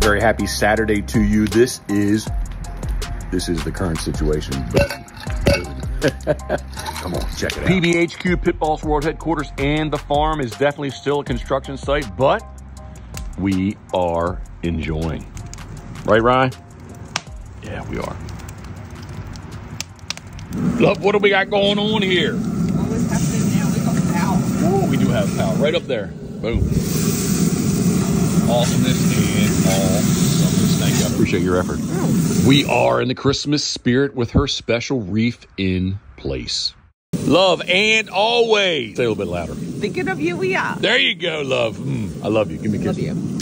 very happy Saturday to you. This is the current situation. Come on, check it out. PBHQ, Pitboss World Headquarters, and the farm is definitely still a construction site, but we are enjoying. Right, Ryan? Yeah, we are. Look, what do we got going on here? What's happening now? We got power. Oh, we do have power right up there. Boom. Awesomeness and awesomeness. Thank you. I appreciate your effort. Oh. We are in the Christmas spirit with her special reef in place. Love and always. Say a little bit louder. Thinking of you, we are. There you go, love. I love you. Give me a kiss. Love you.